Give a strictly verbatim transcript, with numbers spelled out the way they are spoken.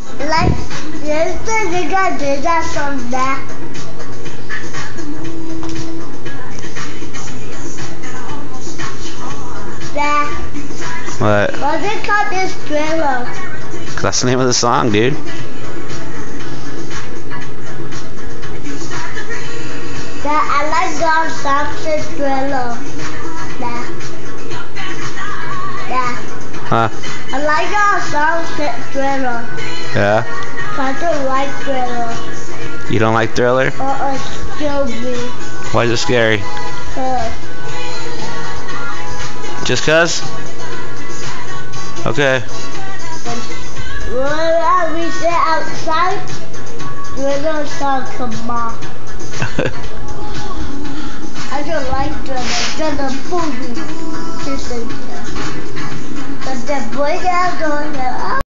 Like, yesterday I did that song there. There. What? What's it called, this Thriller? That's the name of the song, dude. That I like God songs in Thriller. There. There. Huh? I like God songs in Thriller. Yeah? I don't like Thriller. You don't like Thriller? Or uh, Scooby. Why is it scary? Uh, Just cause? Okay. when we sit outside, Thriller song come on. I don't like Thriller. Thriller movie. But the boy got going.